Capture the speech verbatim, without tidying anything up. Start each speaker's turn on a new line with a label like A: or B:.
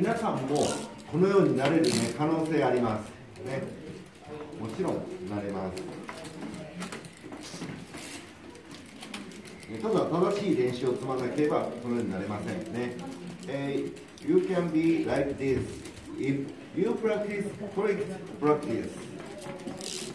A: 皆さんもこのようになれる、ね、可能性あります、ね、もちろんなれます。ただ正しい練習を積まなければこのようになれませんね。Uh, you can be like this if you practice correct practice.